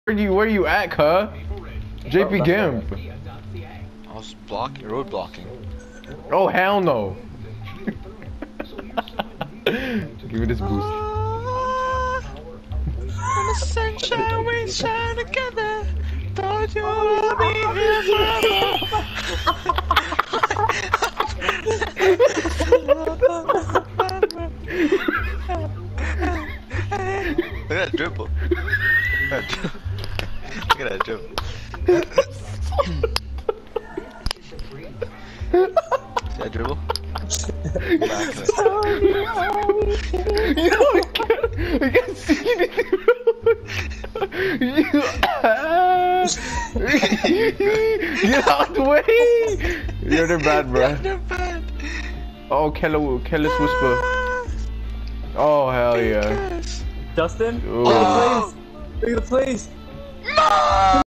Where you at, cuh? JP Gimp. I was road blocking. Oh hell no. Give me this boost. On the sunshine we shine together. Thought you would be here forever. Look at that dribble. Look at that dribble. See that dribble? I can't see anything. You ass! Get out the way! You're the bad, bro. They're bad. Oh, Careless Whisper. Oh, hell yeah. Justin, Ooh. look at the place. Look at the place. No!